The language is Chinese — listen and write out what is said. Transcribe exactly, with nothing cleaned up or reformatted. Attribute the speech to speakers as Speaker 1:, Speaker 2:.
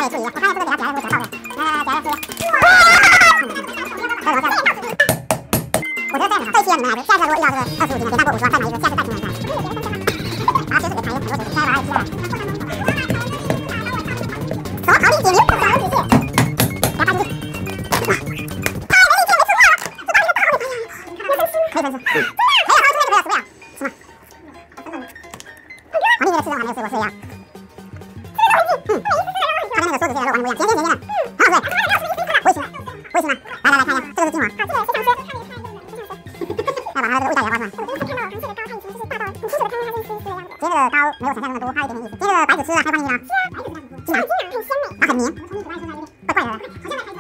Speaker 1: 注意，我发现这个给它夹的时候夹到的，来来来，夹的是。我觉得这样好，这一期你们来，下次如果遇到这个二十五斤的，别上过五十万，再买一个，下次再听我看。然后其实给谈一个很多水，再玩一期再来。走，好力解谜，走好几次。来发进去。哇，太没力气，没吃过了，这把你个大好厉害呀！可以分吃。没有，好吃那个没有，吃不了，吃吗？王丽那个吃的我还没有吃过，吃一样。嗯，它跟那个梭子蟹的肉完全不一样，甜甜甜甜的，很好吃。我也吃，我也吃吗？来来来看一下，这个是金黄。好，这个非常吃。要把它的这个味道也挖出来。我第一次看到螃蟹的膏，它以前就是大到你吃水的汤，它是湿湿的样子。今天这个膏没有想象中的多，它有一点点意思。今天这个白子吃了开放意义吗？是啊，金黄，金黄很鲜美，啊很绵，怪怪的。好像在